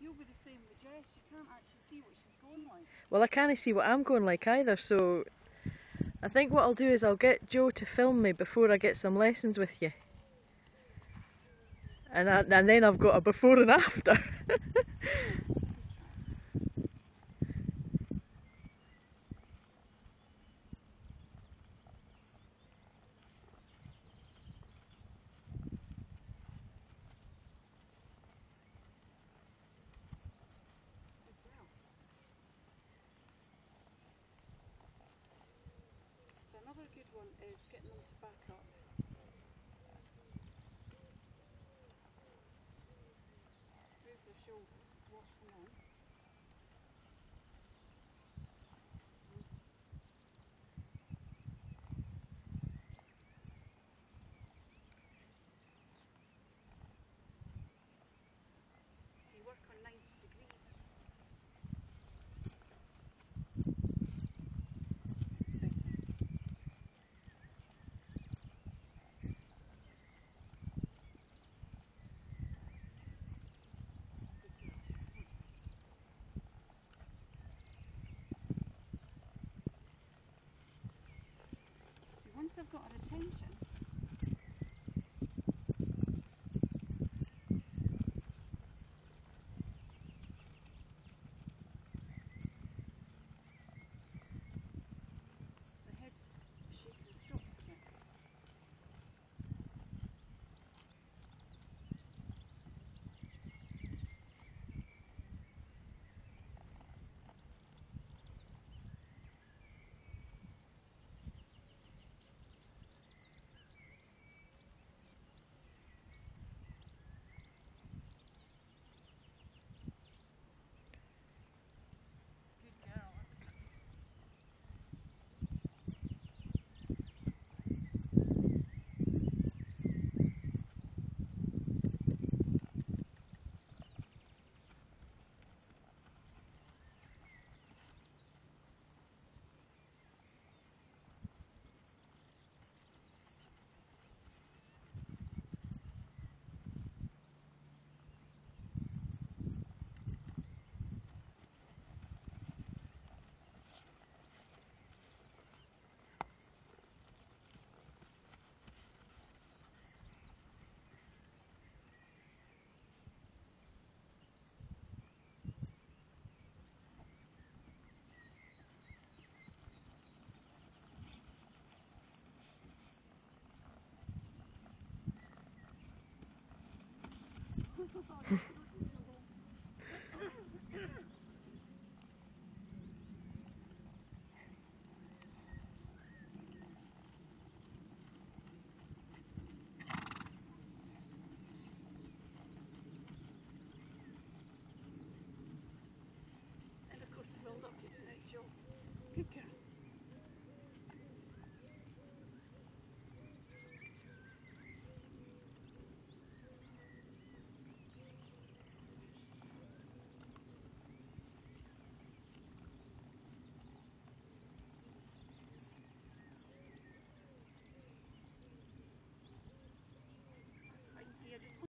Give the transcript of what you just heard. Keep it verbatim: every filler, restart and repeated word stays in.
you'll be the same with Jess. You can't actually see what she's going like. Well, I can't see what I'm going like either, so I think what I'll do is I'll get Joe to film me before I get some lessons with you. And, I, and then I've got a before and after. So another good one is getting them to back up. Move their shoulders, watch them on. So you work on ninety degrees. Once they've got our attention, the head's shaking the strokes a bit. Good girl, that was nice. Oh,